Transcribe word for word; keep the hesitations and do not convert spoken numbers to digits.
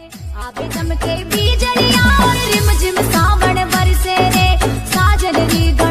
आगे चमके बीजलियां और रिमझिम सावन बरसे रे साजन री